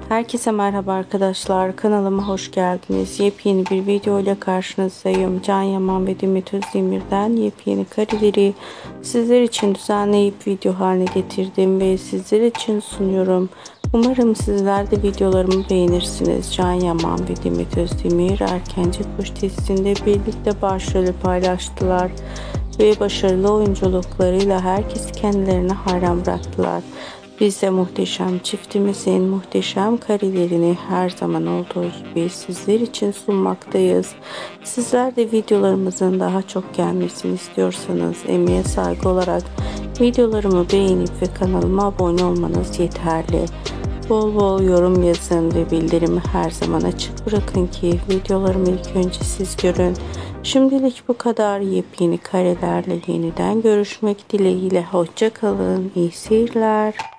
Herkese merhaba arkadaşlar, kanalıma hoş geldiniz. Yepyeni bir video ile karşınızdayım. Can Yaman ve Demet Özdemir'den yepyeni kareleri sizler için düzenleyip video haline getirdim ve sizler için sunuyorum. Umarım sizler de videolarımı beğenirsiniz. Can Yaman ve Demet Özdemir Erkenci Kuş dizisinde birlikte başrolü paylaştılar ve başarılı oyunculuklarıyla herkes kendilerine hayran bıraktılar. Biz de muhteşem çiftimizin muhteşem karelerini her zaman olduğu gibi sizler için sunmaktayız. Sizler de videolarımızın daha çok gelmesini istiyorsanız emeğe saygı olarak videolarımı beğenip ve kanalıma abone olmanız yeterli. Bol bol yorum yazın ve bildirimi her zaman açık bırakın ki videolarımı ilk önce siz görün. Şimdilik bu kadar. Yepyeni karelerle yeniden görüşmek dileğiyle. Hoşça kalın. İyi seyirler.